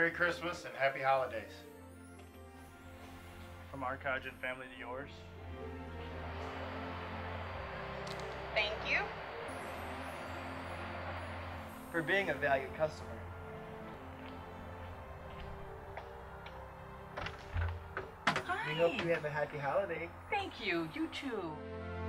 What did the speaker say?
Merry Christmas and Happy Holidays. From our Cottage family to yours. Thank you. For being a valued customer. Hi. We hope you have a happy holiday. Thank you. You too.